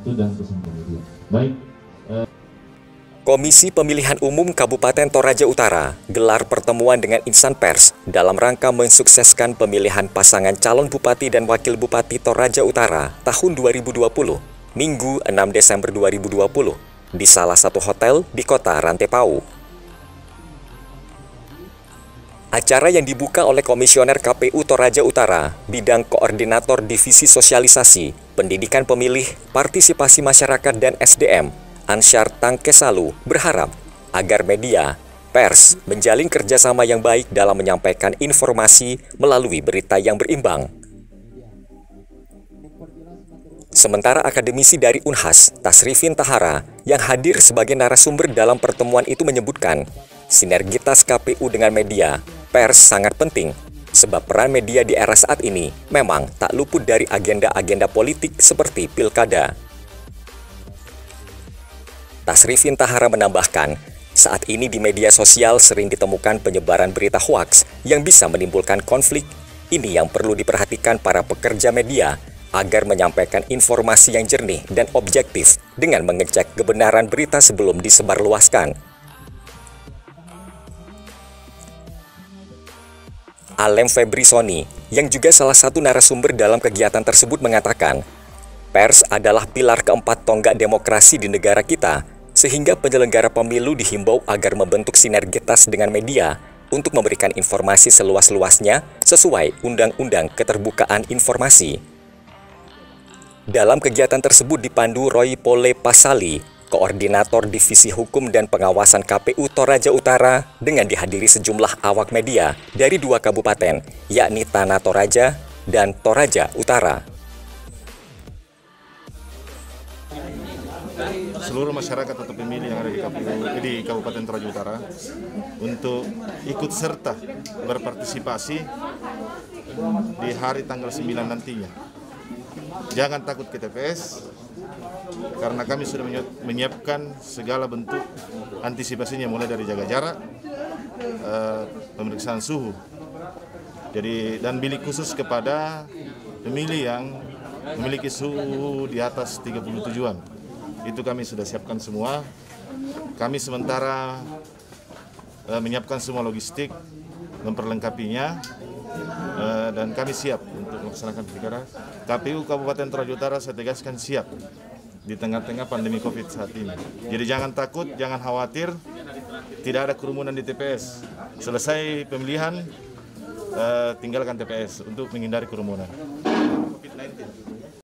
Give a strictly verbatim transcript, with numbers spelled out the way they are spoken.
waktu dan kesempatan. Baik. Eh. Komisi Pemilihan Umum Kabupaten Toraja Utara gelar pertemuan dengan insan pers dalam rangka mensukseskan pemilihan pasangan calon Bupati dan Wakil Bupati Toraja Utara tahun dua ribu dua puluh, Minggu enam Desember dua ribu dua puluh, di salah satu hotel di kota Rantepao. Acara yang dibuka oleh Komisioner K P U Toraja Utara, Bidang Koordinator Divisi Sosialisasi, Pendidikan Pemilih, Partisipasi Masyarakat dan S D M, Ansyar Tangkesalu, berharap agar media, pers, menjalin kerjasama yang baik dalam menyampaikan informasi melalui berita yang berimbang. Sementara akademisi dari Unhas, Tasrifin Tahara, yang hadir sebagai narasumber dalam pertemuan itu menyebutkan, sinergitas K P U dengan media, pers sangat penting, sebab peran media di era saat ini memang tak luput dari agenda-agenda politik seperti pilkada. Tasrifin Tahara menambahkan, saat ini di media sosial sering ditemukan penyebaran berita hoaks yang bisa menimbulkan konflik. Ini yang perlu diperhatikan para pekerja media agar menyampaikan informasi yang jernih dan objektif dengan mengecek kebenaran berita sebelum disebarluaskan. Alem Febrisoni, yang juga salah satu narasumber dalam kegiatan tersebut mengatakan, pers adalah pilar keempat tonggak demokrasi di negara kita, sehingga penyelenggara pemilu dihimbau agar membentuk sinergitas dengan media untuk memberikan informasi seluas-luasnya sesuai Undang-Undang Keterbukaan Informasi. Dalam kegiatan tersebut dipandu Roy Pole Pasali, Koordinator Divisi Hukum dan Pengawasan K P U Toraja Utara, dengan dihadiri sejumlah awak media dari dua kabupaten, yakni Tanah Toraja dan Toraja Utara. Seluruh masyarakat atau pemilih yang ada di, K P U, di Kabupaten Toraja Utara untuk ikut serta berpartisipasi di hari tanggal sembilan nantinya. Jangan takut ke T P S, karena kami sudah menyiapkan segala bentuk antisipasinya, mulai dari jaga jarak, uh, pemeriksaan suhu, jadi dan bilik khusus kepada pemilih yang memiliki suhu di atas tiga puluh tujuan. Itu kami sudah siapkan semua. Kami sementara uh, menyiapkan semua logistik, memperlengkapinya, uh, dan kami siap untuk melaksanakan pilkada. K P U Kabupaten Toraja Utara saya tegaskan siap di tengah-tengah pandemi COVID saat ini. Jadi jangan takut, jangan khawatir, tidak ada kerumunan di T P S. Selesai pemilihan, uh, tinggalkan T P S untuk menghindari kerumunan. COVID sembilan belas.